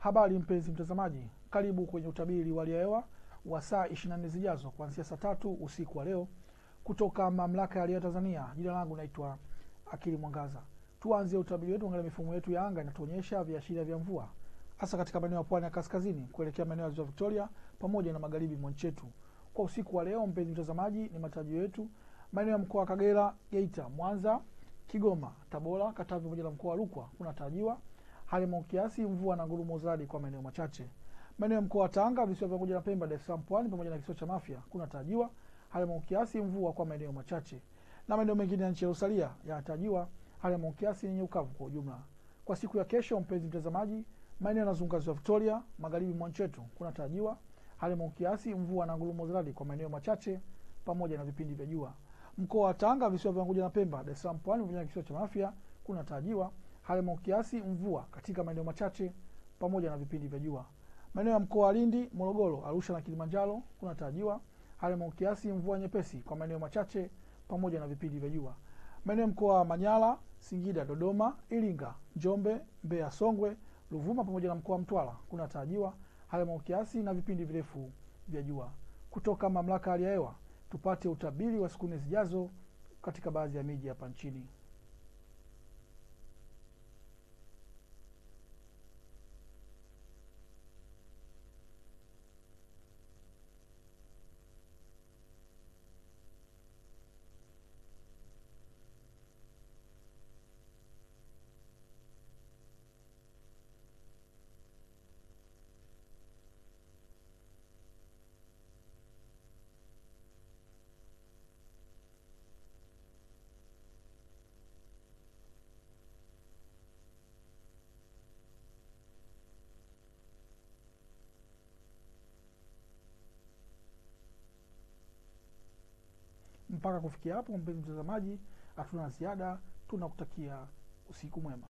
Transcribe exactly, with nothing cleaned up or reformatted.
Habari mpenzi mtazamaji, karibu kwenye utabiri wa hali ya hewa wa saa ishirini na nne zijazo kuanzia saa tatu usiku wa leo kutoka Mamlaka ya Hali ya Hewa Tanzania. Jina langu naitwa Akili Mwangaza. Tuanze utabiri wetu angalia mifumo yetu ya anga inatuonyesha viashiria vya mvua hasa katika maeneo ya pwani ya kaskazini kuelekea maeneo ya Ziwa Victoria pamoja na magharibi mwa nchi yetu. Kwa usiku wa leo mpenzi mtazamaji, ni matarajio yetu maeneo ya mkoa wa Kagera, Geita, Mwanza, Kigoma, Tabora, Katavi pamoja na mkoa wa Rukwa kunatarajiwa hali ya mawingu kiasi, mvua na ngurumo za radi kwa maeneo machache. Maeneo ya mkoa wa Tanga, visiwa vya Unguja na Pemba, Dar es Salaam, Pwani pamoja na kisiwa cha Mafia kunatarajiwa hali ya mawingu kiasi, mvua kwa maeneo machache. Na maeneo mengine ya nchi yaliyosalia yanatarajiwa hali ya mawingu kiasi yenye ukavu kwa ujumla. Kwa siku ya kesho mpenzi mtazamaji, maeneo yanazunguka Ziwa Victoria, magharibi mwa nchi yetu kunatarajiwa hali ya mawingu kiasi, mvua na ngurumo za radi kwa maeneo machache pamoja na vipindi vya jua. Mkoa wa Tanga, visiwa vya Unguja na Pemba, Dar es Salaam, Pwani pamoja na kisiwa cha Mafia kunatarajiwa hali ya mawingu kiasi, mvua katika maeneo machache pamoja na vipindi vya jua. Maeneo ya mkoa wa Lindi, Morogoro, Arusha na Kilimanjaro kunatarajiwa hali ya mawingu kiasi, mvua nyepesi kwa maeneo machache pamoja na vipindi vya jua. Maeneo ya mkoa wa Manyara, Singida, Dodoma, Iringa, Njombe, Mbeya, Songwe, Ruvuma pamoja na mkoa wa Mtwara kunatarajiwa hali ya mawingu kiasi na vipindi virefu vya jua. Kutoka Mamlaka ya Hali ya Hewa tupate utabiri wa siku nne zijazo katika baadhi ya miji hapa nchini. Mpaka kufikia hapo mpenzi mtazamaji, hatuna ziada, tunakutakia usiku mwema.